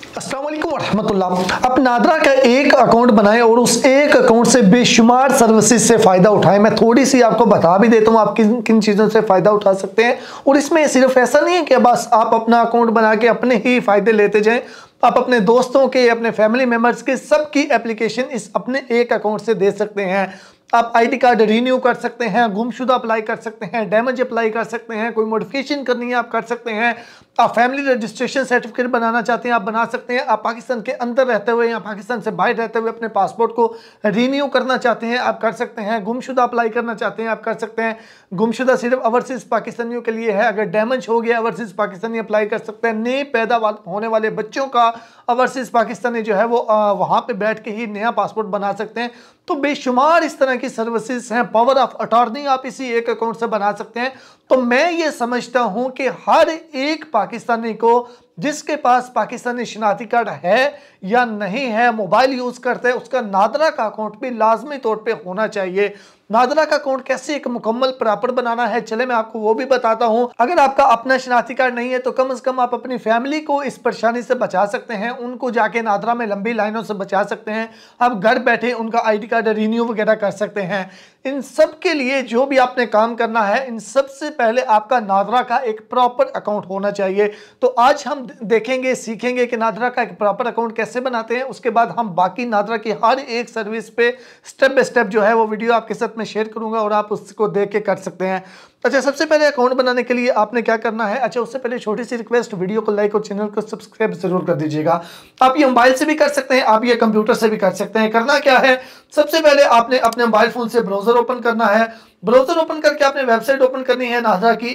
अस्सलाम वालेकुम रहमतुल्लाह। अब नादरा का एक अकाउंट बनाएं और उस एक अकाउंट से बेशुमार सर्विसेज से फ़ायदा उठाएं। मैं थोड़ी सी आपको बता भी देता हूँ आप किन किन चीज़ों से फ़ायदा उठा सकते हैं। और इसमें सिर्फ ऐसा नहीं है कि बस आप अपना अकाउंट बना के अपने ही फ़ायदे लेते जाएं, आप अपने दोस्तों के, अपने फैमिली मेम्बर्स के सबकी एप्लीकेशन इस अपने एक अकाउंट से दे सकते हैं। आप आईडी कार्ड रीन्यू कर सकते हैं, गुमशुदा अप्लाई कर सकते हैं, डैमेज अप्लाई कर सकते हैं, कोई मॉडिफिकेशन करनी है आप कर सकते हैं, आप फैमिली रजिस्ट्रेशन सर्टिफिकेट बनाना चाहते हैं आप बना सकते हैं, आप पाकिस्तान के अंदर रहते हुए या पाकिस्तान से बाहर रहते हुए अपने पासपोर्ट को रीन्यू करना चाहते हैं आप कर सकते हैं, गुमशुदा अप्लाई करना चाहते हैं आप कर सकते हैं। गुमशुदा सिर्फ ओवरसीज पाकिस्तानियों के लिए है, अगर डैमेज हो गया ओवरसीज पाकिस्तानी अप्लाई कर सकते हैं। नए पैदा होने वाले बच्चों का ओवरसीज पाकिस्तानी जो है वो वहाँ पे बैठ के ही नया पासपोर्ट बना सकते हैं। तो बेशुमार इस तरह की सर्विसेज हैं। पावर ऑफ अटॉर्नी आप इसी एक अकाउंट से बना सकते हैं। तो मैं ये समझता हूं कि हर एक पाकिस्तानी को जिसके पास पाकिस्तानी शनाख्ती कार्ड है या नहीं है, मोबाइल यूज करते हैं, उसका नादरा का अकाउंट भी लाजमी तौर पे होना चाहिए। नादरा का अकाउंट कैसे एक मुकम्मल प्रॉपर बनाना है, चले मैं आपको वो भी बताता हूं। अगर आपका अपना शनाख्ती कार्ड नहीं है तो कम से कम आप अपनी फैमिली को इस परेशानी से बचा सकते हैं, उनको जाके नादरा में लंबी लाइनों से बचा सकते हैं। आप घर बैठे उनका आईडी कार्ड रीन्यू वगैरह कर सकते हैं। इन सब के लिए जो भी आपने काम करना है, इन सबसे पहले आपका नादरा का एक प्रॉपर अकाउंट होना चाहिए। तो आज हम देखेंगे, सीखेंगे कि नादरा का एक प्रॉपर अकाउंट कैसे बनाते हैं। उसके बाद हम बाकी नादरा की हर एक सर्विस पे स्टेप बाय स्टेप जो है वो वीडियो आपके साथ में शेयर करूंगा और आप उसको देख के कर सकते हैं। अच्छा, सबसे पहले अकाउंट बनाने के लिए आपने क्या करना है। अच्छा, उससे पहले छोटी सी रिक्वेस्ट, वीडियो को लाइक और चैनल को सब्सक्राइब जरूर कर दीजिएगा। आप ये मोबाइल से भी कर सकते हैं, आप ये कंप्यूटर से भी कर सकते हैं। करना क्या है, सबसे पहले आपने अपने मोबाइल फोन से ब्राउजर ओपन करना है। ब्राउजर ओपन करके आपने वेबसाइट ओपन करनी है नादरा की,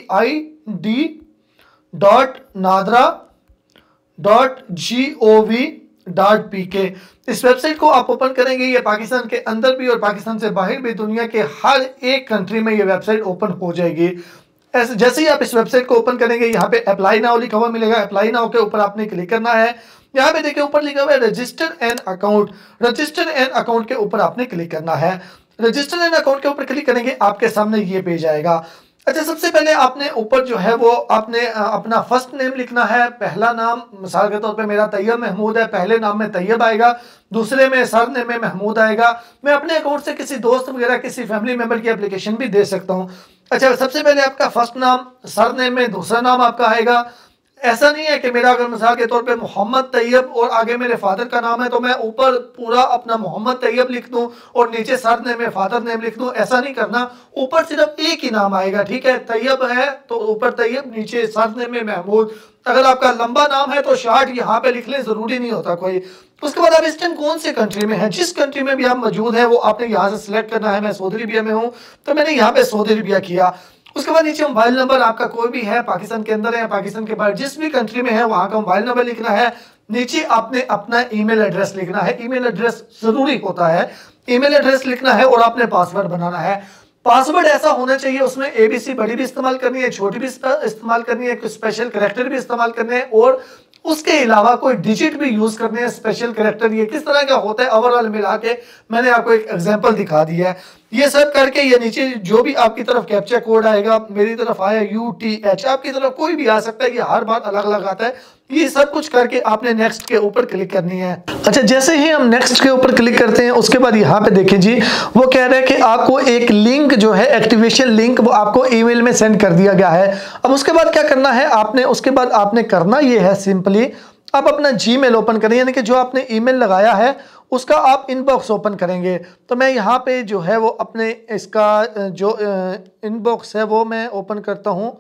id.nadra.gov.pk। इस वेबसाइट को आप ओपन करेंगे, ये पाकिस्तान के अंदर भी और पाकिस्तान से बाहर भी दुनिया के हर एक कंट्री में ये वेबसाइट ओपन हो जाएगी। ऐसे जैसे ही आप इस वेबसाइट को ओपन करेंगे, यहाँ पे अप्लाई नाउ लिखा हुआ मिलेगा। अप्लाई नाउ के ऊपर आपने क्लिक करना है। यहाँ पे देखिए ऊपर लिखा हुआ है register an account. Register an account के ऊपर आपने क्लिक करना है। रजिस्टर एन अकाउंट के ऊपर क्लिक करेंगे, आपके सामने ये पेज आएगा। अच्छा, सबसे पहले आपने ऊपर जो है वो आपने अपना फर्स्ट नेम लिखना है। पहला नाम मिसाल के तौर पे मेरा तैयब महमूद है, पहले नाम में तैयब आएगा, दूसरे में सर नेम में महमूद आएगा। मैं अपने अकाउंट से किसी दोस्त वगैरह किसी फैमिली मेंबर की एप्लीकेशन भी दे सकता हूँ। अच्छा, सबसे पहले आपका फर्स्ट नाम, सर नेम में दूसरा नाम आपका आएगा। ऐसा नहीं है कि मेरा अगर मिसाल के तौर पे मोहम्मद तैयब और आगे मेरे फादर का नाम है तो मैं ऊपर पूरा अपना मोहम्मद तैयब लिख दूं और नीचे सर नेम में फादर नेम लिख दूं। ऐसा नहीं करना, ऊपर सिर्फ एक ही नाम आएगा। ठीक है, तैयब है तो ऊपर तैयब, नीचे सर नेम में महमूद। अगर आपका लंबा नाम है तो शार्ट यहाँ पे लिख लें, जरूरी नहीं होता कोई। उसके बाद आप इस टाइम कौन से कंट्री में हैं, जिस कंट्री में भी आप मौजूद हैं वो आपने यहाँ से सिलेक्ट करना है। मैं सऊदी अरबिया में हूँ तो मैंने यहाँ पे सऊदी अरबिया किया। उसके बाद नीचे मोबाइल नंबर आपका कोई भी है, पाकिस्तान के अंदर है या पाकिस्तान के बाहर, जिस भी कंट्री में है वहां का मोबाइल नंबर लिखना है। नीचे आपने अपना ईमेल एड्रेस लिखना है, ईमेल एड्रेस जरूरी होता है। ईमेल एड्रेस लिखना है और आपने पासवर्ड बनाना है। पासवर्ड ऐसा होना चाहिए, उसमें एबीसी बड़ी भी इस्तेमाल करनी है, छोटी भी इस्तेमाल करनी है, कुछ स्पेशल कैरेक्टर भी इस्तेमाल करने हैं और उसके अलावा कोई डिजिट भी यूज करने हैं। स्पेशल कैरेक्टर ये किस तरह का होता है ओवरऑल मिला के मैंने आपको एक एग्जांपल दिखा दिया है। ये सब करके ये नीचे जो भी आपकी तरफ कैप्चा कोड आएगा, मेरी तरफ आया UTH, आपकी तरफ कोई भी आ सकता है, ये हर बार अलग अलग आता है। ये सब कुछ करके आपने नेक्स्ट के ऊपर क्लिक करनी है। अच्छा, जैसे ही हम नेक्स्ट के ऊपर क्लिक करते हैं उसके बाद यहाँ पे देखिए जी वो कह रहा है कि आपको एक लिंक जो है एक्टिवेशन लिंक वो आपको ईमेल में सेंड कर दिया गया है। अब उसके बाद क्या करना है आपने, उसके बाद आपने करना ये है सिंपली आप अपना जीमेल ओपन करें, यानी कि जो आपने ईमेल लगाया है उसका आप इनबॉक्स ओपन करेंगे। तो मैं यहाँ पे जो है वो अपने इसका जो इनबॉक्स है वो मैं ओपन करता हूँ,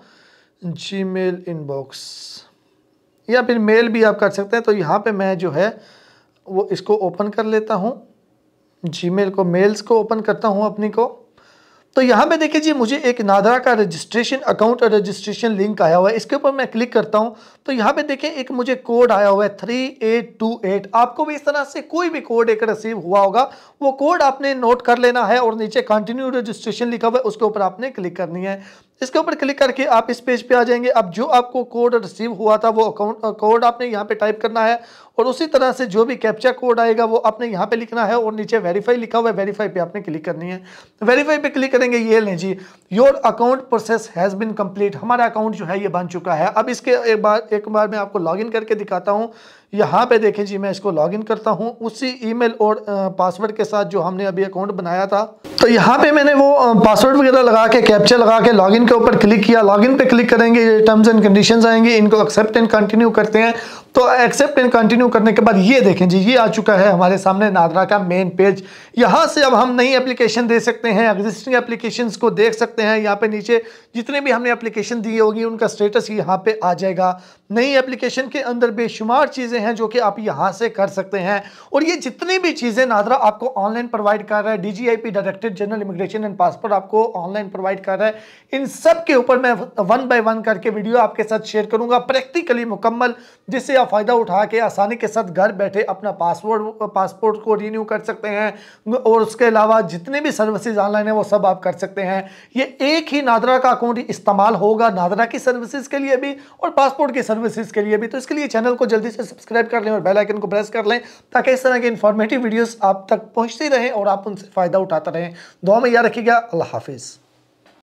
जीमेल इनबॉक्स या फिर मेल भी आप कर सकते हैं। तो यहाँ पे मैं जो है वो इसको ओपन कर लेता हूँ, जीमेल को, मेल्स को ओपन करता हूँ अपनी को। तो यहाँ पे देखिए जी मुझे एक नादरा का रजिस्ट्रेशन अकाउंट और रजिस्ट्रेशन लिंक आया हुआ है। इसके ऊपर मैं क्लिक करता हूँ तो यहाँ पे देखिए एक मुझे कोड आया हुआ है 3828। आपको भी इस तरह से कोई भी कोड एक रिसीव हुआ होगा, वो कोड आपने नोट कर लेना है और नीचे कंटिन्यू रजिस्ट्रेशन लिखा हुआ है उसके ऊपर आपने क्लिक करनी है। इसके ऊपर क्लिक करके आप इस पेज पे आ जाएंगे। अब जो आपको कोड रिसीव हुआ था वो अकाउंट कोड आपने यहाँ पे टाइप करना है और उसी तरह से जो भी कैप्चा कोड आएगा वो आपने यहाँ पे लिखना है और नीचे वेरीफाई लिखा हुआ है, वेरीफाई पे आपने क्लिक करनी है। वेरीफाई पे क्लिक करेंगे, ये लें जी, your account process has been complete, हमारा अकाउंट जो है ये बन चुका है। अब इसके एक बार मैं आपको लॉगिन करके दिखाता हूँ यहाँ पे देखें जी, मैं इसको लॉगिन करता हूँ उसी ईमेल और पासवर्ड के साथ जो हमने अभी अकाउंट बनाया था। तो यहाँ पे मैंने वो पासवर्ड वगैरह लगा के, कैप्चा लगा के लॉगिन के ऊपर क्लिक किया। लॉगिन पे क्लिक करेंगे, ये टर्म्स एंड कंडीशंस आएंगे, इनको एक्सेप्ट एंड कंटिन्यू करते हैं। तो एक्सेप्ट एंड कंटिन्यू करने के बाद ये देखें जी, ये आ चुका है हमारे सामने नादरा का मेन पेज। यहाँ से अब हम नई एप्लीकेशन दे सकते हैं, एग्जिस्टिंग एप्लीकेशंस को देख सकते हैं। यहाँ पे नीचे जितने भी हमने एप्लीकेशन दी होगी उनका स्टेटस यहाँ पे आ जाएगा। नई एप्लीकेशन के अंदर बेशुमार चीज़ें हैं जो कि आप यहाँ से कर सकते हैं। और ये जितनी भी चीज़ें नादरा आपको ऑनलाइन प्रोवाइड कर रहा है, DGIP directorate general immigration and passport आपको ऑनलाइन प्रोवाइड कर रहा है, इन सब के ऊपर मैं 1 बाय 1 करके वीडियो आपके साथ शेयर करूंगा, प्रैक्टिकली मुकम्मल, जिससे आप फ़ायदा उठा के आसानी के साथ घर बैठे अपना पासपोर्ट को रिन्यू कर सकते हैं। और उसके अलावा जितने भी सर्विसेज ऑनलाइन है वो सब आप कर सकते हैं। ये एक ही नादरा का अकाउंट इस्तेमाल होगा, नादरा की सर्विसेज के लिए भी और पासपोर्ट की सर्विसेज के लिए भी। तो इसके लिए चैनल को जल्दी से सब्सक्राइब कर लें और बेल आइकन को प्रेस कर लें, ताकि इस तरह के इंफॉर्मेटिव वीडियोस आप तक पहुंचती रहें और आप उनसे फ़ायदा उठाते रहें। दुआ में याद रखिएगा। अल्लाह हाफिज़।